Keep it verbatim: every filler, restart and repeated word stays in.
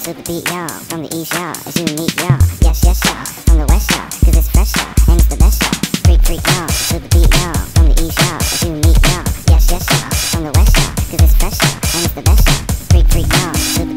to the beat, y'all. From the east, y'all, it's unique, y'all. Yes, yes, y'all. From the west, y'all, cause it's fresh, y'all. And it's the best, y'all. Freak, freak, y'all. To the beat, y'all. From the east, y'all, it's unique, y'all. Yes, yes, y'all. From the west, y'all, cause it's fresh, y'all. And it's the best, y'all. Freak, freak, y'all. To the